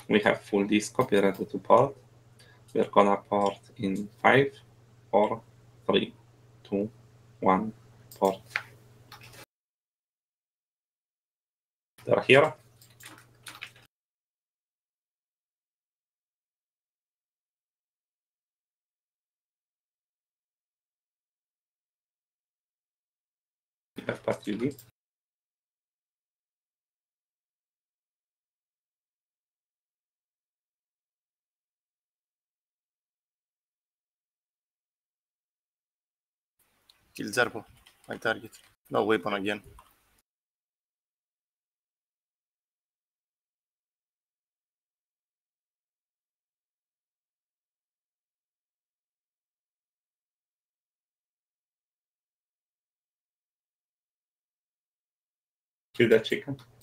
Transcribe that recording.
We have full disk copy ready to part. We're gonna part in 5, 4, 3, 2, 1, part. They're here. We have part UD. Kill Zerbo. My target. No weapon again. Kill that chicken.